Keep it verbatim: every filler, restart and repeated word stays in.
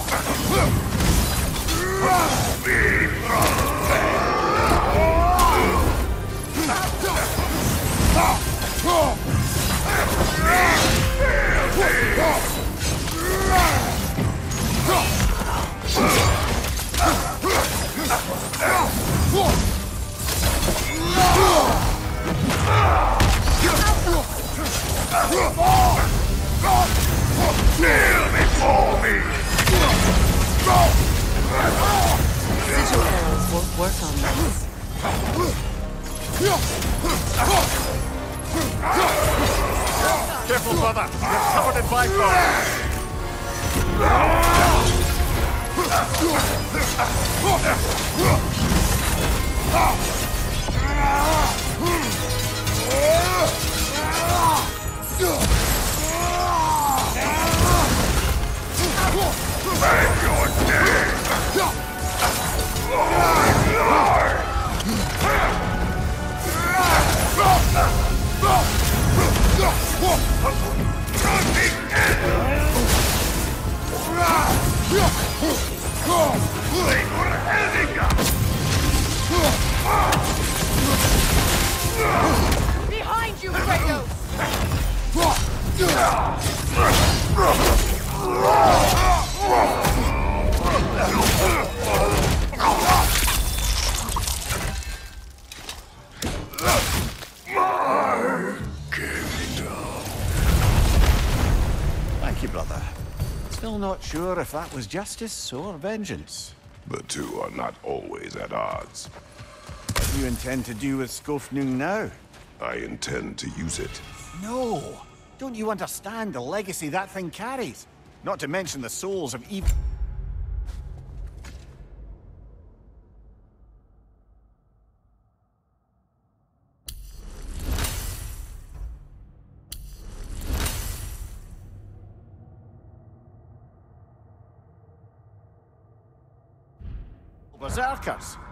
Kneel before me! Sigil arrows won't work on this. Careful, brother! You're covered in bifrost! And you're dead! Behind you, Kratos! Thank you, brother. Still not sure if that was justice or vengeance. The two are not always at odds. What do you intend to do with Skofnung now? I intend to use it. No! Don't you understand the legacy that thing carries? Not to mention the souls of even... Berserkers.